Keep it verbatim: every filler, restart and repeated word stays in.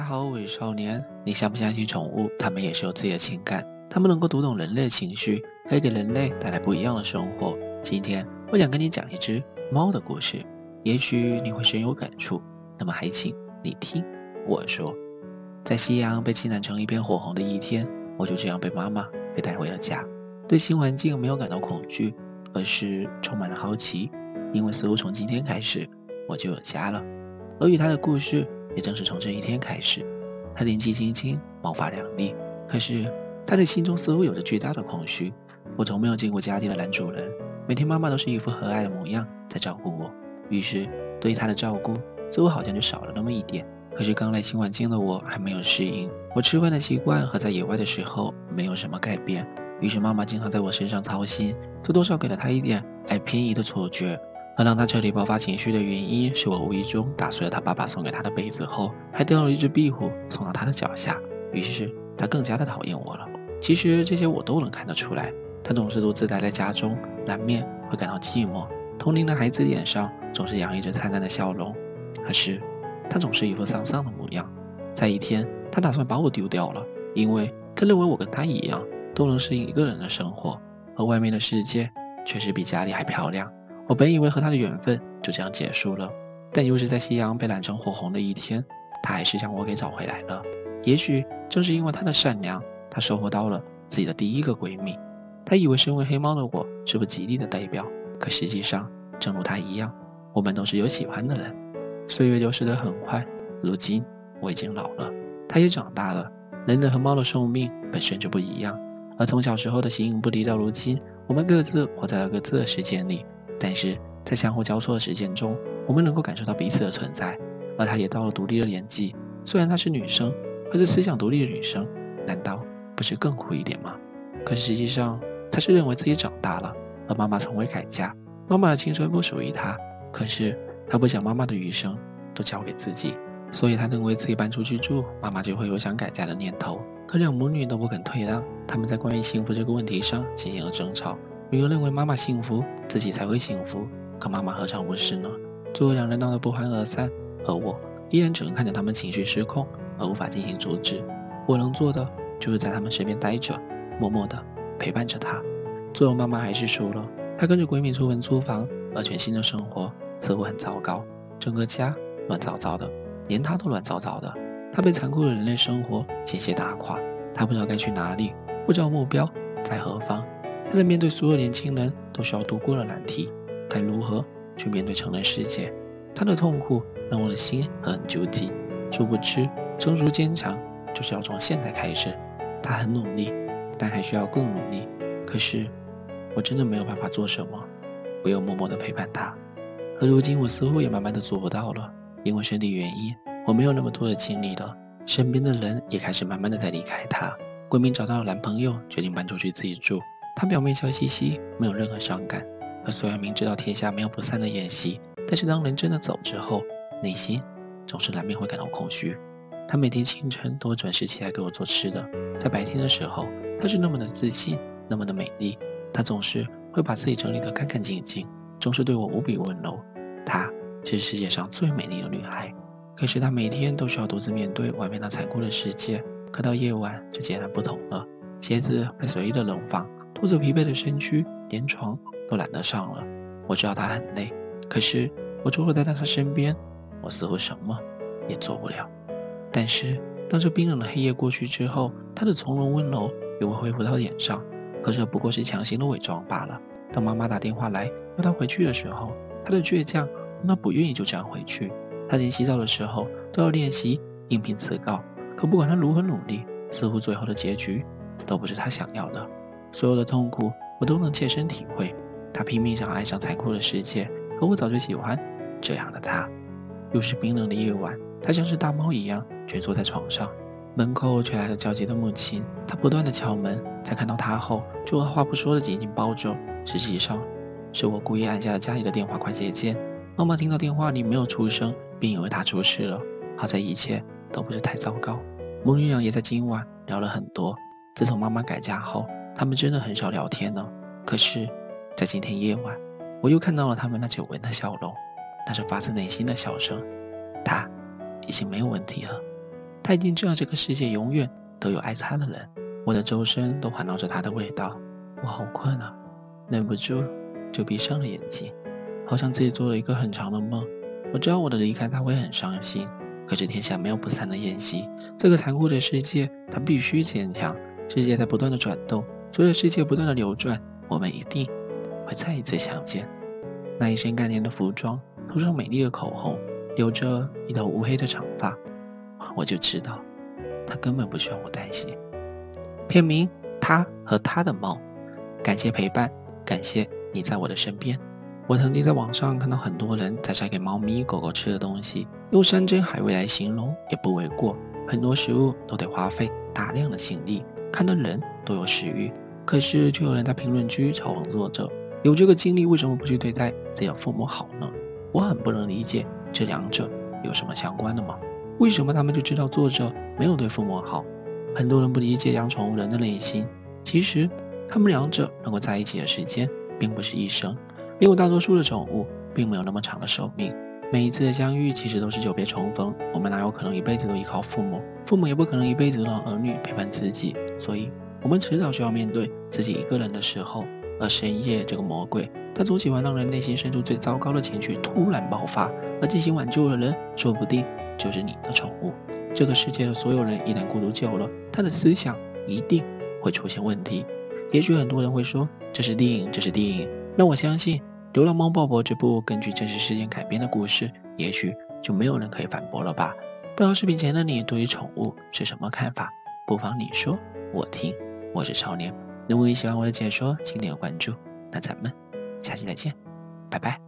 好，我是少年。你相不相信宠物？它们也是有自己的情感，它们能够读懂人类的情绪，可以给人类带来不一样的生活。今天我想跟你讲一只猫的故事，也许你会深有感触。那么还请你听我说。在夕阳被浸染成一片火红的一天，我就这样被妈妈给带回了家。对新环境没有感到恐惧，而是充满了好奇，因为似乎从今天开始我就有家了。而与他的故事也正是从这一天开始。他年纪轻轻，毛发亮丽，可是他的心中似乎有着巨大的空虚。我从没有见过家里的男主人，每天妈妈都是一副和蔼的模样在照顾我，于是对他的照顾似乎好像就少了那么一点。可是刚来新环境的我还没有适应，我吃饭的习惯和在野外的时候没有什么改变，于是妈妈经常在我身上操心，这多少给了他一点爱偏移的错觉。而让他彻底爆发情绪的原因，是我无意中打碎了他爸爸送给他的被子后，还掉了一只壁虎送到他的脚下，于是他更加的讨厌我了。其实这些我都能看得出来，他总是独自待在家中，难免会感到寂寞。同龄的孩子脸上总是洋溢着灿烂的笑容，可是他总是一副丧丧的模样。在一天，他打算把我丢掉了，因为他认为我跟他一样都能适应一个人的生活，而外面的世界确实比家里还漂亮。我本以为和他的缘分就这样结束了，但又是在夕阳被染成火红的一天，他还是将我给找回来了。也许正是因为他的善良，他收获到了自己的第一个闺蜜。他以为身为黑猫的我是不吉利的代表，可实际上正如他一样，我们都是有喜欢的人。岁月流逝得很快，如今我已经老了，他也长大了。人的和猫的寿命本身就不一样，而从小时候的形影不离到如今，我们各自活在了各自的世界里。但是在相互交错的时间中，我们能够感受到彼此的存在。而她也到了独立的年纪，虽然她是女生，可是思想独立的女生难道不是更酷一点吗？可是实际上她是认为自己长大了，而妈妈从未改嫁，妈妈的青春不属于她，可是她不想妈妈的余生都交给自己，所以她认为自己搬出去住，妈妈就会有想改嫁的念头。可两母女都不肯退让，他们在关于幸福这个问题上进行了争吵。女儿认为妈妈幸福，自己才会幸福，可妈妈何尝不是呢？最后两人闹得不欢而散，而我依然只能看着他们情绪失控，而无法进行阻止。我能做的就是在他们身边待着，默默地陪伴着她。最后妈妈还是输了，她跟着闺蜜出门租房，而全新的生活似乎很糟糕，整个家乱糟糟的，连她都乱糟糟的。她被残酷的人类生活险些打垮，她不知道该去哪里，不知道目标在何方。他在面对所有年轻人都需要度过的难题，该如何去面对成人世界？他的痛苦让我的心很纠结。殊不知，成熟坚强就是要从现在开始。他很努力，但还需要更努力。可是，我真的没有办法做什么，唯有默默地陪伴他。而如今，我似乎也慢慢地做不到了，因为身体原因，我没有那么多的精力了。身边的人也开始慢慢地在离开他。闺蜜找到了男朋友，决定搬出去自己住。他表面笑嘻嘻，没有任何伤感。而虽然明知道天下没有不散的宴席，但是当人真的走之后，内心总是难免会感到空虚。他每天清晨都会准时起来给我做吃的，在白天的时候，他是那么的自信，那么的美丽。他总是会把自己整理得干干净净，总是对我无比温柔。她是世界上最美丽的女孩。可是她每天都需要独自面对外面那残酷的世界。可到夜晚就截然不同了，鞋子被随意的扔放，拖着疲惫的身躯，连床都懒得上了。我知道他很累，可是我除了待在他身边，我似乎什么也做不了。但是当这冰冷的黑夜过去之后，他的从容温柔又会恢复到脸上，可这不过是强行的伪装罢了。当妈妈打电话来要他回去的时候，他的倔强让他不愿意就这样回去。他连洗澡的时候都要练习应聘辞告，可不管他如何努力，似乎最后的结局都不是他想要的。所有的痛苦我都能切身体会。他拼命想爱上残酷的世界，可我早就喜欢这样的他。又是冰冷的夜晚，他像是大猫一样蜷缩在床上，门口却来了焦急的母亲。他不断的敲门，在看到他后就二话不说的紧紧抱着。实际上是我故意按下了家里的电话快捷键。妈妈听到电话里没有出声，便以为他出事了。好在一切都不是太糟糕。母女俩也在今晚聊了很多。自从妈妈改嫁后，他们真的很少聊天了。可是在今天夜晚，我又看到了他们那久违的笑容，那是发自内心的笑声。他已经没有问题了。 他已经知道这个世界永远都有爱他的人，我的周身都环绕着他的味道。我好困啊，忍不住就闭上了眼睛，好像自己做了一个很长的梦。我知道我的离开他会很伤心，可是天下没有不散的宴席，这个残酷的世界他必须坚强。世界在不断的转动，随着世界不断的流转，我们一定会再一次相见。那一身干练的服装，涂上美丽的口红，留着一头乌黑的长发，我就知道他根本不需要我担心。片名：他和他的猫。感谢陪伴，感谢你在我的身边。我曾经在网上看到很多人在晒给猫咪狗狗吃的东西，用山珍海味来形容也不为过。很多食物都得花费大量的心力，看的人都有食欲，可是却有人在评论区嘲讽作者，有这个精力为什么不去对待自己的父母好呢？我很不能理解这两者有什么相关的吗？为什么他们就知道作者没有对父母好？很多人不理解养宠物人的内心，其实他们两者能够在一起的时间并不是一生，因为大多数的宠物并没有那么长的寿命，每一次的相遇其实都是久别重逢。我们哪有可能一辈子都依靠父母，父母也不可能一辈子都让儿女陪伴自己，所以我们迟早需要面对自己一个人的时候。而深夜这个魔鬼，他总喜欢让人内心深处最糟糕的情绪突然爆发，而进行挽救的人说不定就是你的宠物。这个世界的所有人一旦孤独久了，他的思想一定会出现问题。也许很多人会说，这是电影，这是电影。那我相信《流浪猫鲍勃》这部根据真实事件改编的故事，也许就没有人可以反驳了吧？不知道视频前的你对于宠物是什么看法？不妨你说我听。我是超年，如果你喜欢我的解说，请点个关注。那咱们下期再见，拜拜。